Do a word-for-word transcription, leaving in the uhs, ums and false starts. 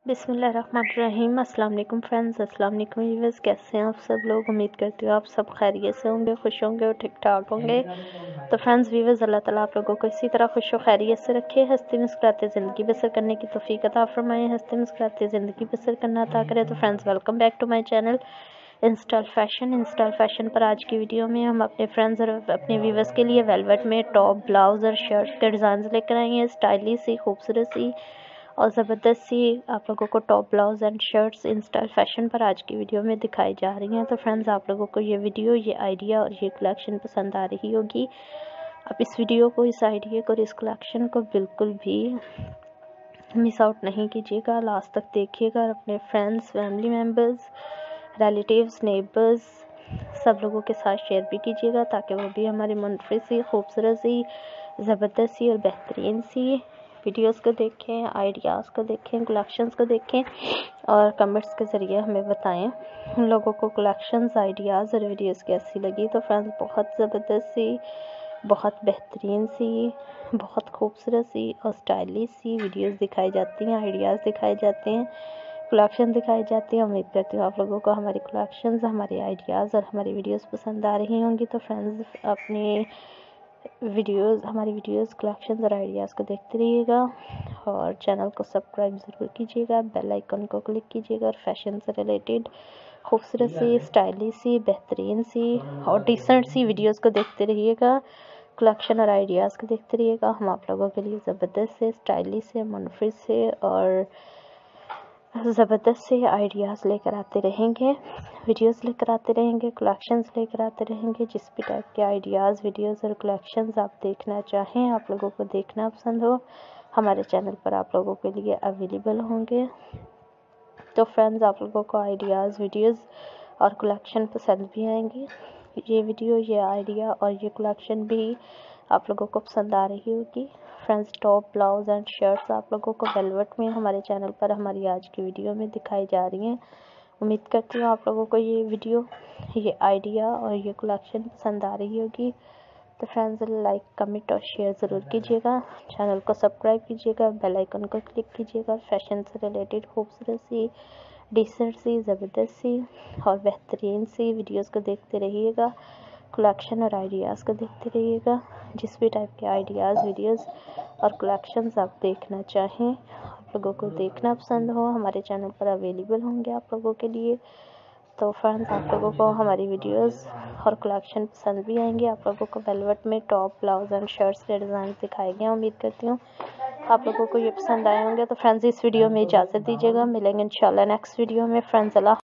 बिस्मिल्लाहिर्रहमानिर्रहीम। अस्सलाम वालेकुम फ्रेंड्स, अस्सलाम वालेकुम व्यूअर्स। कैसे हैं आप सब लोग? उम्मीद करती हूँ आप सब खैरियत से होंगे, खुश होंगे और ठीक ठाक होंगे। तो फ्रेंड्स व्यूअर्स, अल्लाह ताला आप लोगों को इसी तरह खुश और खैरियत से रखे, हंसती मुस्कुराते ज़िंदगी बसर करने की तौफीक अता फरमाए, हंसती मुस्कुराते ज़िंदगी बसर करना अता करे। तो friends welcome back to my channel InStyle fashion. InStyle fashion पर आज की वीडियो में हम अपने फ्रेंड्स और अपने व्यूवर्स के लिए वेलवेट में टॉप, ब्लाउज़ और शर्ट्स के डिज़ाइन लेकर आई हैं। स्टाइलिश सी, खूबसूरत सी और ज़बरदस्त सी आप लोगों को top, blouse and shirts InStyle fashion पर आज की वीडियो में दिखाई जा रही हैं। तो फ्रेंड्स आप लोगों को ये वीडियो, ये आइडिया और ये कलेक्शन पसंद आ रही होगी। आप इस वीडियो को, इस आइडिया को और इस कलेक्शन को बिल्कुल भी मिस आउट नहीं कीजिएगा, लास्ट तक देखिएगा और अपने friends, family members, relatives, neighbours सब लोगों के साथ शेयर भी कीजिएगा ताकि वो भी हमारी मुनफरद सी, खूबसूरत सी, ज़बरदस्त सी और बेहतरीन सी वीडियोस को देखें, आइडियाज़ को देखें, कलेक्शंस को देखें और कमेंट्स के ज़रिए हमें बताएं उन लोगों को कलेक्शंस, आइडियाज़ और वीडियोस कैसी लगी। तो फ्रेंड्स बहुत ज़बरदस्त सी, बहुत बेहतरीन सी, बहुत खूबसूरत सी और स्टाइलिश सी वीडियोस दिखाई जाती हैं, आइडियाज़ दिखाए जाते हैं, कलेक्शन दिखाई जाती है। उम्मीद करती हूँ आप लोगों को हमारी कलेक्शंस, हमारे आइडियाज़ और हमारी वीडियोस पसंद आ रही होंगी। तो फ्रेंड्स अपनी वीडियोस, हमारी वीडियोस, कलेक्शंस और आइडियाज़ को देखते रहिएगा और चैनल को सब्सक्राइब ज़रूर कीजिएगा, बेल आइकन को क्लिक कीजिएगा और फैशन से रिलेटेड खूबसूरत सी, स्टाइलिश सी, बेहतरीन सी और डिसेंट सी वीडियोस को देखते रहिएगा, कलेक्शन और आइडियाज़ को देखते रहिएगा। हम आप लोगों के लिए ज़बरदस्त से, स्टाइलिश से, मुनफरद से और ज़बरदस्त से आइडियाज़ लेकर आते रहेंगे, वीडियोस लेकर आते रहेंगे, कलेक्शंस लेकर आते रहेंगे। जिस भी टाइप के आइडियाज़, वीडियोस और कलेक्शंस आप देखना चाहें, आप लोगों को देखना पसंद हो, हमारे चैनल पर आप लोगों के लिए अवेलेबल होंगे। तो फ्रेंड्स आप लोगों को आइडियाज़, वीडियोस और कलेक्शन पसंद भी आएंगी। ये वीडियो, ये आइडिया और ये कलेक्शन भी आप लोगों को पसंद आ रही होगी। Friends top, blouse and shirts आप लोगों को वेलवेट में हमारे चैनल पर हमारी आज की वीडियो में दिखाई जा रही हैं। उम्मीद करती हूँ आप लोगों को ये वीडियो, ये आइडिया और ये कलेक्शन पसंद आ रही होगी। तो फ्रेंड्स लाइक, कमेंट और शेयर ज़रूर कीजिएगा, चैनल को सब्सक्राइब कीजिएगा, बेल आइकन को क्लिक कीजिएगा। फैशन से रिलेटेड खूबसूरत सी, डिसेंट सी, ज़बरदस्त सी और बेहतरीन सी वीडियोस को देखते रहिएगा, कलेक्शन और आइडियाज़ को देखते रहिएगा। जिस भी टाइप के आइडियाज़, वीडियोस और कलेक्शंस आप देखना चाहें, आप लोगों को देखना पसंद हो, हमारे चैनल पर अवेलेबल होंगे आप लोगों के लिए। तो फ्रेंड्स आप लोगों को हमारी वीडियोस और कलेक्शन पसंद भी आएंगे। आप लोगों को वेलवेट में टॉप, ब्लाउज़ एंड शर्ट्स के डिज़ाइन दिखाए गए हैं। उम्मीद करती हूँ आप लोगों को ये पसंद आए होंगे। तो फ्रेंड्स इस वीडियो में इजाज़त दीजिएगा, मिलेंगे इंशाल्लाह नेक्स्ट वीडियो में। फ्रेंड्स अल्लाह।